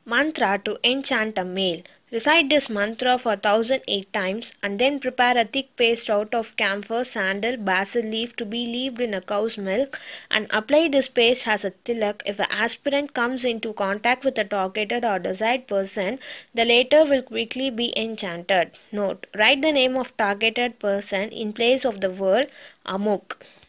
Mantra to enchant a male. Recite this mantra for 1008 times and then prepare a thick paste out of camphor, sandal, basil leaf to be leaved in a cow's milk and apply this paste as a tilak. If an aspirant comes into contact with a targeted or desired person, the latter will quickly be enchanted. Note: write the name of targeted person in place of the word Amuk.